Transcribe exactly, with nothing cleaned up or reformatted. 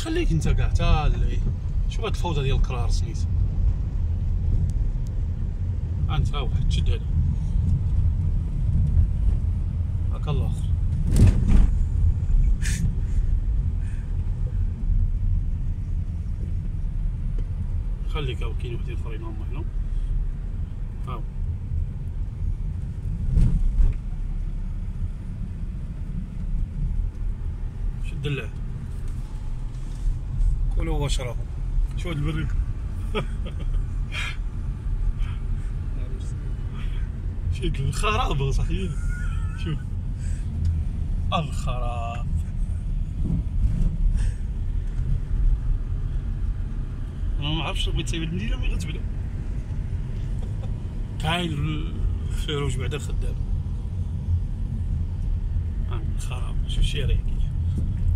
خليك انت كاع تا اللي شوف هاد الفوضى ديال الكرار سميت. انت ها واحد تشد هذا هاكا الاخر. خليك هاو كاين وحدين اخرين هما هنا هاو. شد اللعب كلوا واشربوا. شو هاد البريد شكل الخراب صحيح. شوف الخراب. انا ما عرفتش بغيت تايب المدينه ملي غتبدا كاين الفيروج بعدا خدام. ها الخراب شوف شي ريك